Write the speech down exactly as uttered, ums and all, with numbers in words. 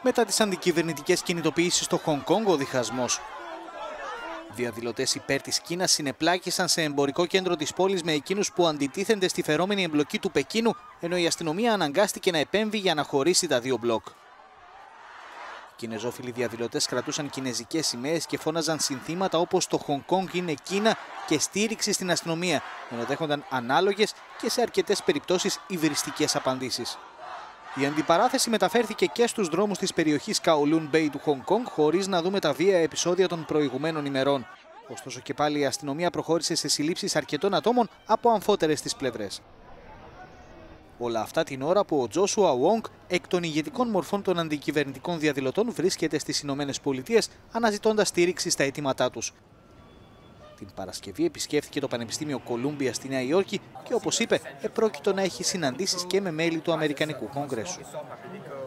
Μετά τις αντικυβερνητικές κινητοποιήσεις στο Χονγκ Κονγκ, ο διχασμός. Διαδηλωτές υπέρ της Κίνας συνεπλάκησαν σε εμπορικό κέντρο της πόλης με εκείνους που αντιτίθενται στη φερόμενη εμπλοκή του Πεκίνου, ενώ η αστυνομία αναγκάστηκε να επέμβει για να χωρίσει τα δύο μπλοκ. Οι κινεζόφιλοι διαδηλωτές κρατούσαν κινεζικές σημαίες και φώναζαν συνθήματα όπως «Το Χονγκ Κονγκ είναι Κίνα» και στήριξη στην αστυνομία, ενώ δέχονταν ανάλογες και σε αρκετές περιπτώσεις υβριστικές απαντήσεις. Η αντιπαράθεση μεταφέρθηκε και στους δρόμους της περιοχής Kowloon Bay του Χονγκ Κονγκ, χωρίς να δούμε τα βίαια επεισόδια των προηγουμένων ημερών. Ωστόσο και πάλι η αστυνομία προχώρησε σε συλλήψεις αρκετών ατόμων από αμφότερες τις πλευρές. Όλα αυτά την ώρα που ο Τζόσουα Wong, εκ των ηγετικών μορφών των αντικυβερνητικών διαδηλωτών, βρίσκεται στις Ηνωμένες Πολιτείες αναζητώντας στήριξη στα αιτήματά τους. Την Παρασκευή επισκέφθηκε το Πανεπιστήμιο Κολούμπια στη Νέα Υόρκη και, όπως είπε, επρόκειτο να έχει συναντήσεις και με μέλη του Αμερικανικού Κογκρέσου.